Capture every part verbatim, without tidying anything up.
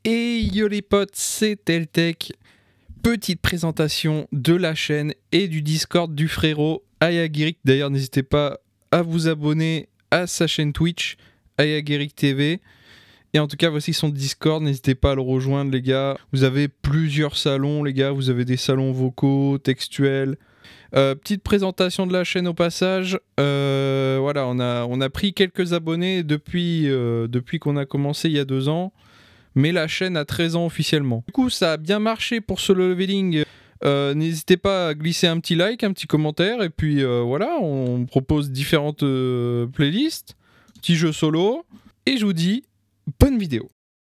Et yo les potes, c'est Teltech. Petite présentation de la chaîne et du Discord du frérot Ayagirik. D'ailleurs, n'hésitez pas à vous abonner à sa chaîne Twitch, Ayagirik T V. Et en tout cas, voici son Discord. N'hésitez pas à le rejoindre, les gars. Vous avez plusieurs salons, les gars. Vous avez des salons vocaux, textuels. Euh, petite présentation de la chaîne au passage. Euh, voilà, on a, on a pris quelques abonnés depuis, euh, depuis qu'on a commencé il y a deux ans. Mais la chaîne a treize ans officiellement. Du coup, ça a bien marché pour ce leveling. Euh, N'hésitez pas à glisser un petit like, un petit commentaire. Et puis euh, voilà, on propose différentes euh, playlists, petits jeux solo. Et je vous dis, bonne vidéo.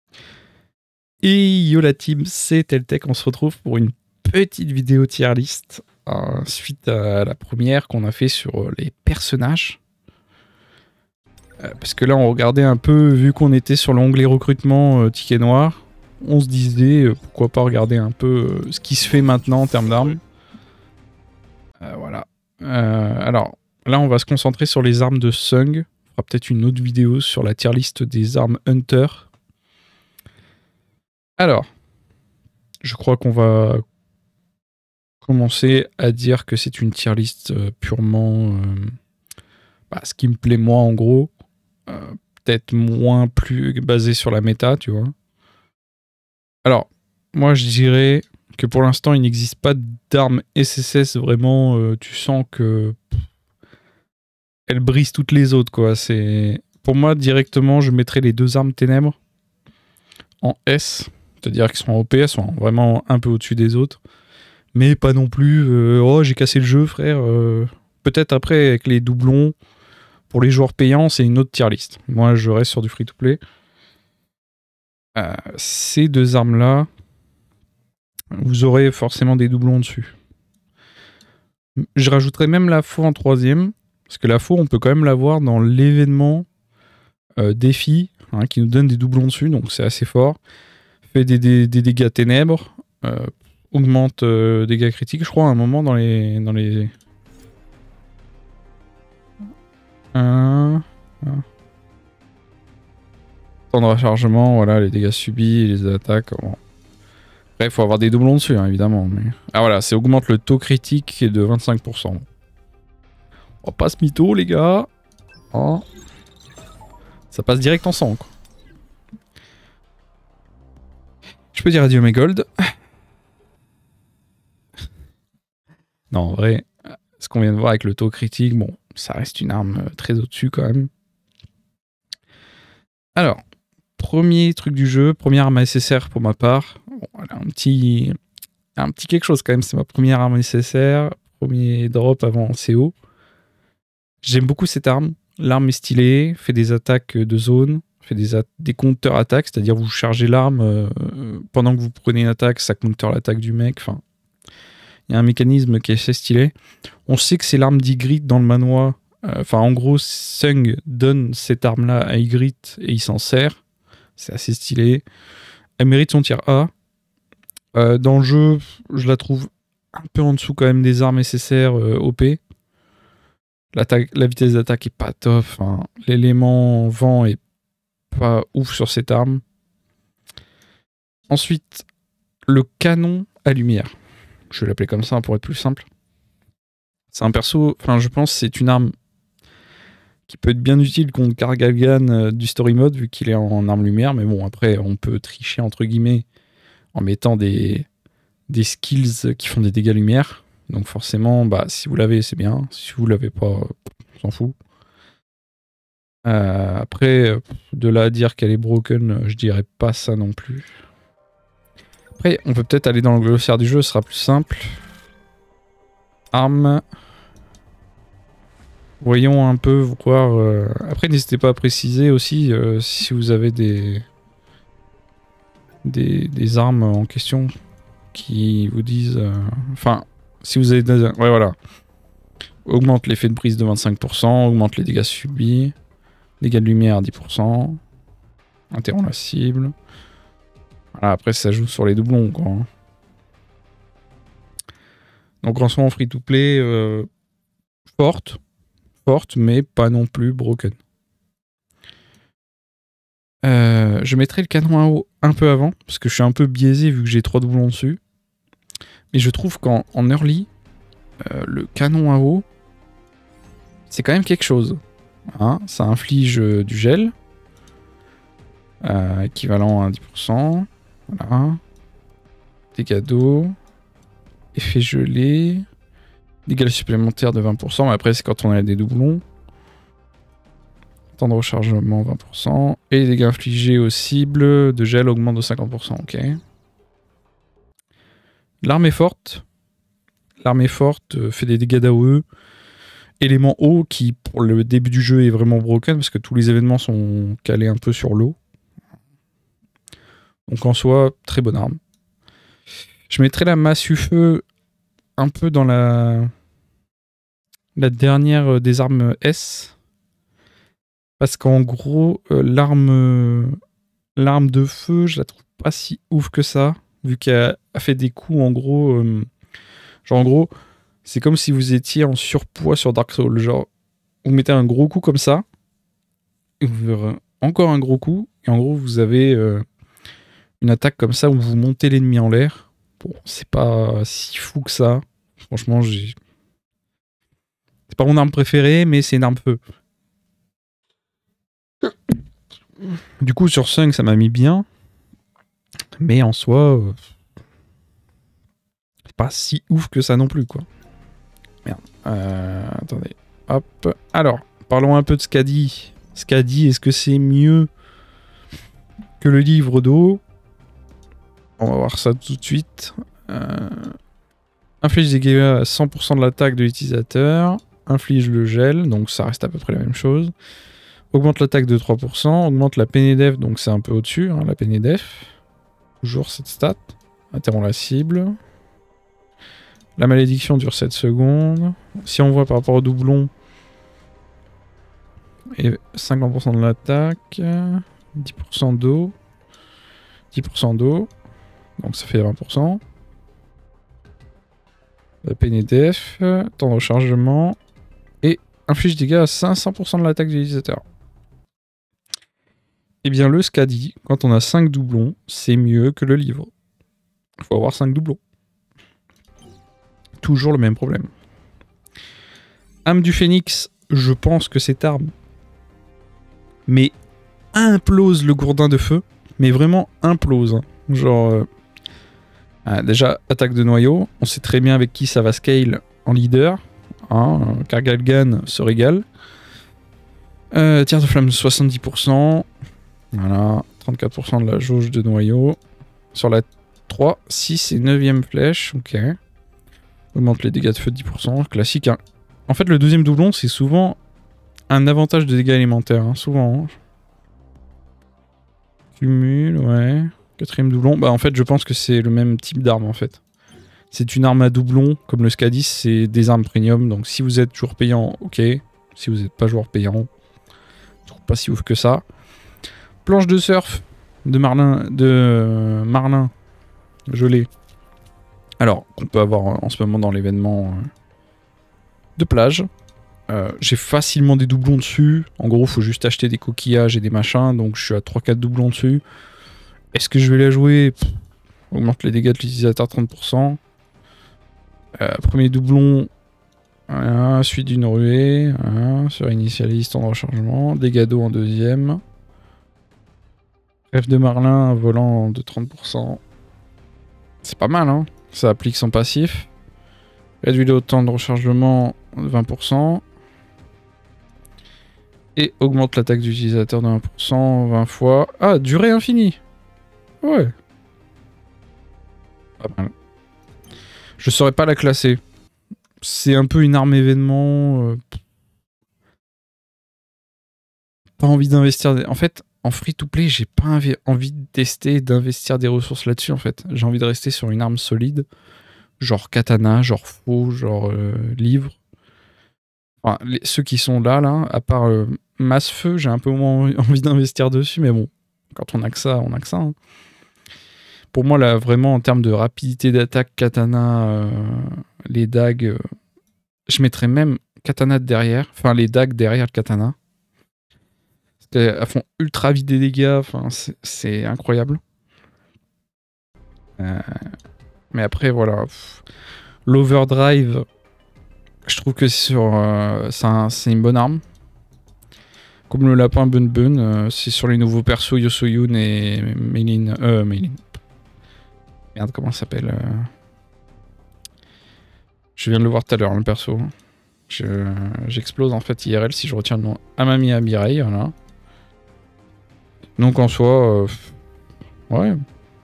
Et yo la team, c'est Teltech. On se retrouve pour une petite vidéo tier list. Euh, suite à la première qu'on a fait sur les personnages. Euh, parce que là, on regardait un peu, vu qu'on était sur l'onglet recrutement euh, ticket noir, on se disait euh, pourquoi pas regarder un peu euh, ce qui se fait maintenant en termes d'armes. Euh, voilà. Euh, alors, là, on va se concentrer sur les armes de Sung. On fera peut-être une autre vidéo sur la tier list des armes Hunter. Alors, je crois qu'on va commencer à dire que c'est une tier list euh, purement euh, bah, ce qui me plaît moi en gros. Euh, peut-être moins plus basé sur la méta, tu vois. Alors, moi je dirais que pour l'instant il n'existe pas d'arme S S S vraiment, euh, tu sens que pff, elle brise toutes les autres, quoi. C'est pour moi directement je mettrais les deux armes ténèbres en S, c'est-à-dire qu'ils sont en O P, elles sont vraiment un peu au-dessus des autres, mais pas non plus euh, oh j'ai cassé le jeu frère. Euh, peut-être après avec les doublons. Pour les joueurs payants, c'est une autre tier list. Moi, je reste sur du free-to-play. Euh, ces deux armes-là, vous aurez forcément des doublons dessus. Je rajouterai même la faux en troisième, parce que la faux, on peut quand même l'avoir dans l'événement euh, défi, hein, qui nous donne des doublons dessus, donc c'est assez fort. Fait des, des, des dégâts ténèbres, euh, augmente euh, dégâts critiques, je crois, à un moment dans les... Dans les... Un... un. Temps de rechargement, voilà, les dégâts subis, les attaques. Bon. Après, il faut avoir des doublons dessus, hein, évidemment. Mais... Ah voilà, c'est augmente le taux critique de vingt-cinq pour cent. On va pas se mytho, les gars. Oh. Ça passe direct en sang, quoi. Je peux dire adieu mes gold. Non, en vrai, ce qu'on vient de voir avec le taux critique, bon, ça reste une arme très au-dessus quand même. Alors, premier truc du jeu, première arme S S R pour ma part. Bon, voilà, un petit, un petit quelque chose quand même, c'est ma première arme S S R, premier drop avant C O. J'aime beaucoup cette arme. L'arme est stylée, fait des attaques de zone, fait des, des counters attaques, c'est-à-dire vous chargez l'arme euh, pendant que vous prenez une attaque, ça counter l'attaque du mec. Enfin, il y a un mécanisme qui est assez stylé. On sait que c'est l'arme d'Ygritte dans le manoir. Enfin, euh, en gros, Sung donne cette arme-là à Ygritte et il s'en sert. C'est assez stylé. Elle mérite son tier A. Euh, dans le jeu, je la trouve un peu en dessous quand même des armes S S R euh, O P. La vitesse d'attaque est pas top. Hein. L'élément vent est pas ouf sur cette arme. Ensuite, le canon à lumière. Je vais l'appeler comme ça pour être plus simple. C'est un perso, enfin je pense que c'est une arme qui peut être bien utile contre Kargalgan euh, du story mode vu qu'il est en arme lumière, mais bon après on peut tricher entre guillemets en mettant des, des skills qui font des dégâts lumière. Donc forcément, bah si vous l'avez c'est bien, si vous l'avez pas, on s'en fout. Euh, après, de là à dire qu'elle est broken, je dirais pas ça non plus. Après, on peut peut-être aller dans le glossaire du jeu, ce sera plus simple. Arme. Voyons un peu voir. Euh... Après, n'hésitez pas à préciser aussi euh, si vous avez des... des des armes en question qui vous disent. Euh... Enfin, si vous avez. Des... Ouais, voilà. Augmente l'effet de brise de vingt-cinq pour cent, augmente les dégâts subis, dégâts de lumière à dix pour cent, interrompt la cible. Voilà, après, ça joue sur les doublons, quoi. Donc, en ce moment, free to play, euh... forte. Forte, mais pas non plus broken. Euh, je mettrai le canon à eau un peu avant, parce que je suis un peu biaisé vu que j'ai trois doublons dessus. Mais je trouve qu'en en early, euh, le canon à eau, c'est quand même quelque chose. Hein, ça inflige euh, du gel, euh, équivalent à dix pour cent. Voilà. Dégâts d'eau, effet gelé, dégâts supplémentaires de vingt pour cent. Mais après, c'est quand on a des doublons. Temps de rechargement vingt pour cent. Et les dégâts infligés aux cibles de gel augmentent de cinquante pour cent. Ok. L'arme est forte. L'arme est forte, euh, fait des dégâts d'A O E. Élément eau qui, pour le début du jeu, est vraiment broken parce que tous les événements sont calés un peu sur l'eau. Donc en soi, très bonne arme. Je mettrai la massue feu un peu dans la, la dernière des armes S. Parce qu'en gros, euh, l'arme euh, l'arme de feu, je la trouve pas si ouf que ça. Vu qu'elle a fait des coups, en gros... Euh, genre en gros... C'est comme si vous étiez en surpoids sur Dark Souls. Genre, vous mettez un gros coup comme ça, et vous verrez encore un gros coup, et en gros, vous avez euh, une attaque comme ça où vous montez l'ennemi en l'air. Bon, c'est pas si fou que ça. Franchement, j'ai. C'est pas mon arme préférée, mais c'est une arme feu. Du coup, sur cinq, ça m'a mis bien. Mais en soi, euh, c'est pas si ouf que ça non plus, quoi. Merde. Euh, attendez. Hop. Alors, parlons un peu de Skadi. Skadi, est-ce que c'est mieux que le livre d'eau? On va voir ça tout de suite. Euh... Inflige des dégâts à cent pour cent de l'attaque de l'utilisateur. Inflige le gel, donc ça reste à peu près la même chose. Augmente l'attaque de trois pour cent. Augmente la P-N-E-D-E F, donc c'est un peu au-dessus, hein, la P-N-E-D-E F. Toujours cette stat. Interrompt la cible. La malédiction dure sept secondes. Si on voit par rapport au doublon, et cinquante pour cent de l'attaque, dix pour cent d'eau, dix pour cent d'eau, donc ça fait vingt pour cent. La P N E D F, temps de rechargement, et inflige dégâts à cinq cents pour cent de l'attaque de l'utilisateur. Et bien le Skadi, quand on a cinq doublons, c'est mieux que le livre. Il faut avoir cinq doublons. Toujours le même problème. Âme du Phénix, je pense que cette arme mais implose le gourdin de feu, mais vraiment implose. Hein. Genre, euh, ah, déjà, attaque de noyau, on sait très bien avec qui ça va scale en leader. Hein, Kargalgan se régale. Euh, tir de flamme soixante-dix pour cent. Voilà, trente-quatre pour cent de la jauge de noyau. Sur la trois, six et neuvième flèche, ok. Augmente les dégâts de feu de dix pour cent, classique. Hein. En fait, le deuxième doublon, c'est souvent un avantage de dégâts élémentaires, hein, souvent. Hein. Cumul, ouais. Quatrième doublon, bah en fait, je pense que c'est le même type d'arme, en fait. C'est une arme à doublon, comme le Skadi, c'est des armes premium, donc si vous êtes joueur payant, ok. Si vous n'êtes pas joueur payant, je trouve pas si ouf que ça. Planche de surf de Marlin, de Marlin, gelé. Alors, qu'on peut avoir en ce moment dans l'événement de plage. Euh, j'ai facilement des doublons dessus. En gros, il faut juste acheter des coquillages et des machins. Donc, je suis à trois quatre doublons dessus. Est-ce que je vais la jouer? Pff, augmente les dégâts de l'utilisateur trente pour cent. Euh, premier doublon. Voilà, suite d'une ruée. Voilà, sur initialiste en rechargement. Dégâts d'eau en deuxième. Rêve de Marlin, volant de trente pour cent. C'est pas mal, hein. Ça applique son passif. Réduit le temps de rechargement de vingt pour cent. Et augmente l'attaque de l'utilisateur de vingt pour cent, vingt fois. Ah, durée infinie. Ouais. Pas mal. Je saurais pas la classer. C'est un peu une arme événement. Euh... Pas envie d'investir. Des... En fait, en free-to-play, j'ai pas inv... envie de tester, d'investir des ressources là-dessus, en fait. J'ai envie de rester sur une arme solide. Genre katana, genre faux, genre euh, livre. Enfin, les, ceux qui sont là, là, à part euh, masse-feu, j'ai un peu moins envie d'investir dessus, mais bon, quand on a que ça, on a que ça. Hein. Pour moi, là, vraiment, en termes de rapidité d'attaque, katana, euh, les dagues, euh, je mettrais même katana derrière, enfin les dagues derrière le katana. Elles font ultra vite des dégâts, enfin, c'est incroyable. Euh, mais après, voilà. L'overdrive, je trouve que sur, euh, c'est une bonne arme. Comme le lapin Bun Bun, euh, c'est sur les nouveaux persos Yosoyun et Meilin. Euh, Meilin. Merde, comment ça s'appelle euh... Je viens de le voir tout à l'heure, le perso. J'explose je, en fait I R L si je retiens le nom. Amami Amirei, voilà. Donc en soi, euh, ouais.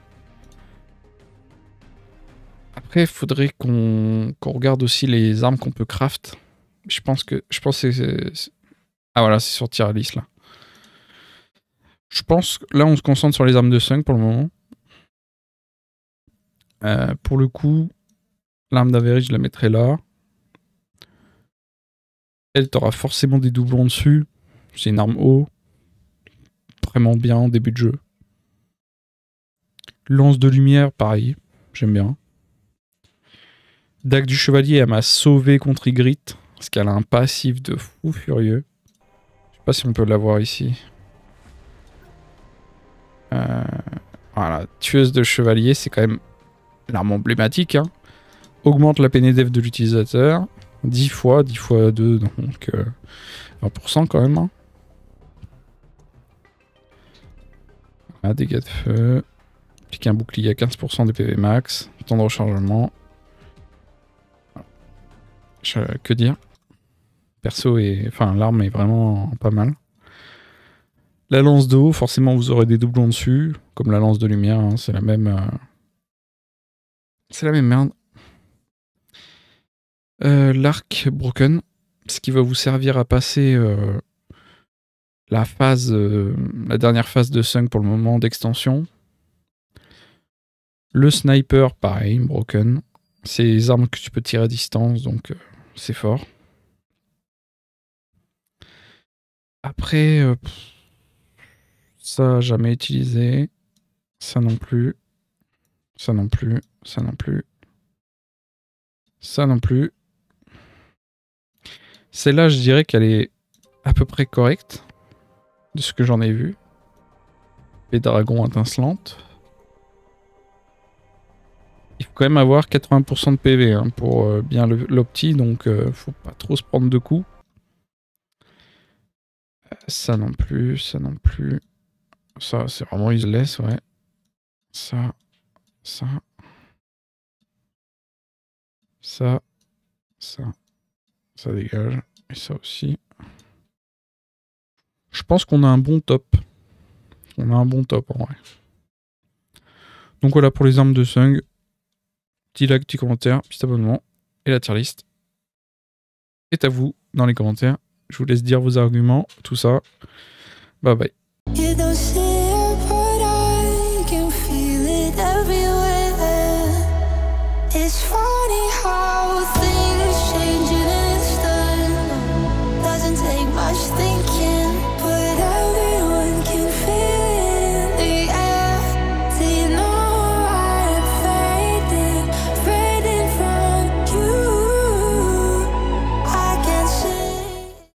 Après, il faudrait qu'on qu'on regarde aussi les armes qu'on peut craft. Je pense que je pense que c'est ah voilà, c'est sur tier list là. Je pense que là on se concentre sur les armes de Sung pour le moment. Euh, pour le coup, l'arme d'Avery, je la mettrai là. Elle, t'aura forcément des doublons dessus. C'est une arme haut. Vraiment bien en début de jeu. Lance de lumière, pareil. J'aime bien. Dague du chevalier, elle m'a sauvé contre Ygritte. Parce qu'elle a un passif de fou furieux. Je sais pas si on peut l'avoir ici. Euh, voilà. Tueuse de chevalier, c'est quand même l'arme emblématique. Hein. Augmente la P N D F de l'utilisateur. dix fois, dix fois deux, donc euh, vingt pour cent quand même. Hein. Voilà, dégâts de feu. Pique un bouclier à quinze pour cent des P V max. Temps de rechargement. Je, que dire? Perso et. Enfin, l'arme est vraiment pas mal. La lance d'eau, forcément vous aurez des doublons dessus. Comme la lance de lumière, hein, c'est la même. Euh... C'est la même merde. Euh, L'arc broken, ce qui va vous servir à passer euh, la phase, euh, la dernière phase de Sung pour le moment d'extension. Le sniper, pareil, broken. C'est les armes que tu peux tirer à distance, donc euh, c'est fort. Après, euh, ça jamais utilisé. Ça non plus. Ça non plus. Ça non plus. Ça non plus. Celle-là, je dirais qu'elle est à peu près correcte. De ce que j'en ai vu. Les dragons étincelantes. Il faut quand même avoir quatre-vingts pour cent de P V hein, pour euh, bien l'opti, donc euh, faut pas trop se prendre de coups. Euh, ça non plus, ça non plus. Ça, c'est vraiment useless, ouais. Ça, ça. Ça, ça. Ça dégage. Et ça aussi. Je pense qu'on a un bon top. On a un bon top en vrai. Donc voilà pour les armes de Sung. Petit like, petit commentaire, petit abonnement et la tier list est à vous dans les commentaires. Je vous laisse dire vos arguments, tout ça. Bye bye.